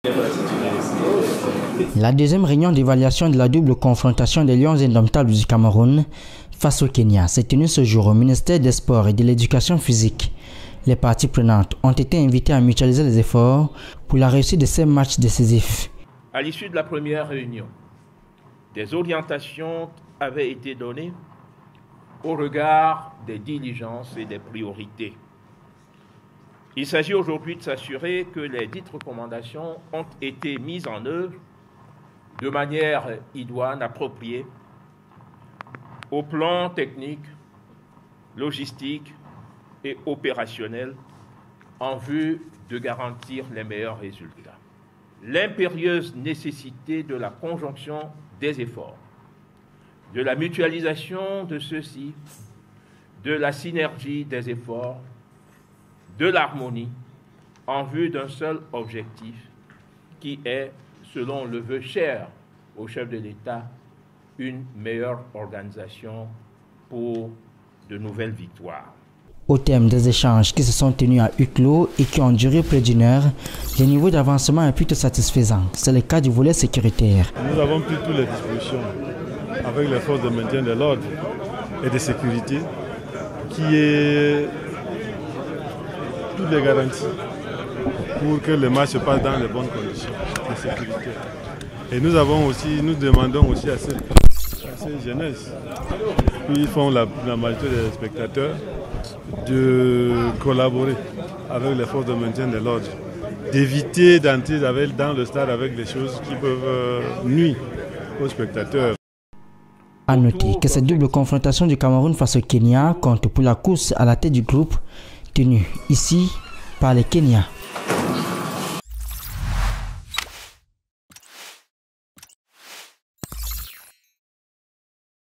La deuxième réunion d'évaluation de la double confrontation des Lions indomptables du Cameroun face au Kenya s'est tenue ce jour au ministère des Sports et de l'Éducation physique. Les parties prenantes ont été invitées à mutualiser les efforts pour la réussite de ces matchs décisifs. À l'issue de la première réunion, des orientations avaient été données au regard des diligences et des priorités. Il s'agit aujourd'hui de s'assurer que les dites recommandations ont été mises en œuvre de manière idoine, appropriée, au plan technique, logistique et opérationnel, en vue de garantir les meilleurs résultats. L'impérieuse nécessité de la conjonction des efforts, de la mutualisation de ceux-ci, de la synergie des efforts, de l'harmonie, en vue d'un seul objectif qui est, selon le vœu cher au chef de l'État, une meilleure organisation pour de nouvelles victoires. Au terme des échanges qui se sont tenus à huis clos et qui ont duré près d'une heure, le niveau d'avancement est plutôt satisfaisant. C'est le cas du volet sécuritaire. Nous avons pris toutes les dispositions avec les forces de maintien de l'ordre et de sécurité qui est toutes les garanties pour que le match se passe dans les bonnes conditions de sécurité. Et nous demandons aussi à ces jeunesses qui font la majorité des spectateurs de collaborer avec les forces de maintien de l'ordre, d'éviter d'entrer dans le stade avec des choses qui peuvent nuire aux spectateurs. À noter que cette double confrontation du Cameroun face au Kenya compte pour la course à la tête du groupe tenu ici par les Kenyans.